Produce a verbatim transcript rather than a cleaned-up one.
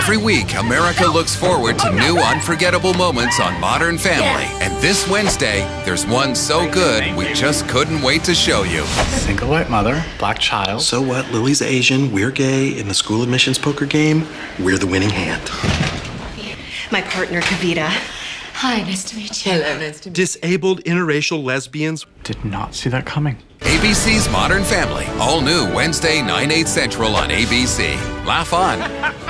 Every week, America looks forward to new unforgettable moments on Modern Family. And this Wednesday, there's one so good we just couldn't wait to show you. Single white mother, black child. So what? Lily's Asian, we're gay. In the school admissions poker game, we're the winning hand. My partner, Kavita. Hi, nice to meet you. Hello, nice to meet you. Disabled interracial lesbians. Did not see that coming. A B C's Modern Family, all new Wednesday, nine, eight central on A B C. Laugh on.